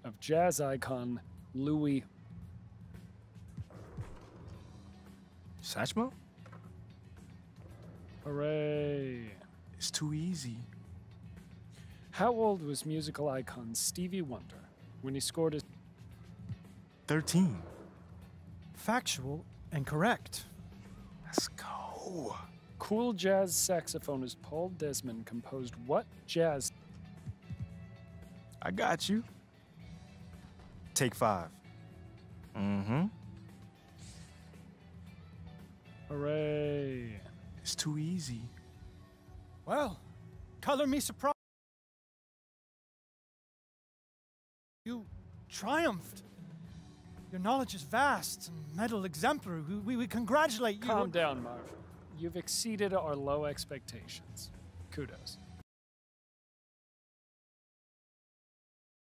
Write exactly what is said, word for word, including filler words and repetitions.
of jazz icon Louis Satchmo? Hooray. It's too easy. How old was musical icon Stevie Wonder when he scored his... thirteen. Factual and correct. Let's go. Cool jazz saxophonist Paul Desmond composed what jazz... I got you. Take five. Mm-hmm. Hooray. It's too easy. Well, color me surprised. You triumphed. Your knowledge is vast and medal exemplary. We, we, we congratulate you. Calm down, Marv. You've exceeded our low expectations. Kudos.